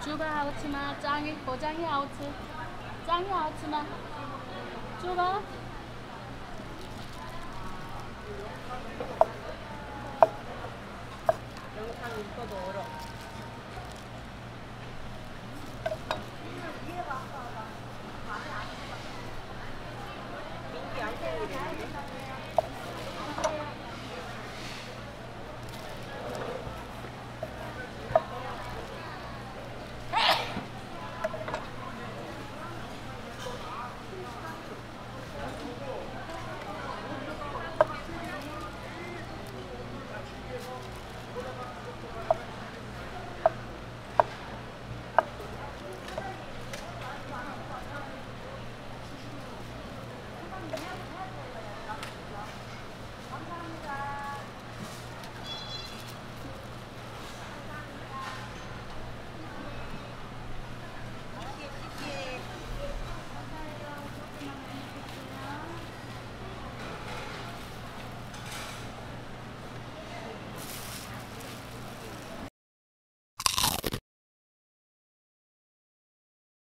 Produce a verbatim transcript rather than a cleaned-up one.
猪排好吃吗？章鱼活章鱼好吃，章鱼好吃吗？猪排。 영상 읽어도 어려워. 민기 안 생기네.